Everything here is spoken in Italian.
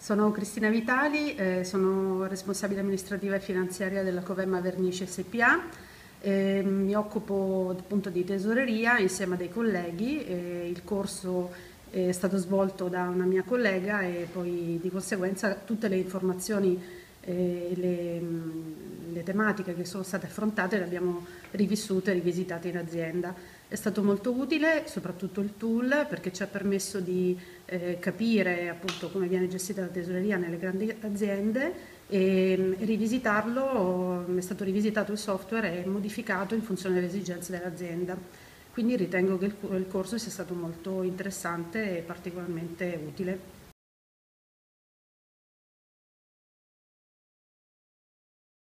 Sono Cristina Vitali, sono responsabile amministrativa e finanziaria della Covemma Vernice SpA. Mi occupo appunto di tesoreria insieme a dei colleghi. Il corso è stato svolto da una mia collega e poi di conseguenza tutte le informazioni e le tematiche che sono state affrontate le abbiamo rivissute e rivisitate in azienda. È stato molto utile, soprattutto il tool, perché ci ha permesso di capire appunto come viene gestita la tesoreria nelle grandi aziende e rivisitarlo. È stato rivisitato il software e modificato in funzione delle esigenze dell'azienda. Quindi ritengo che il corso sia stato molto interessante e particolarmente utile.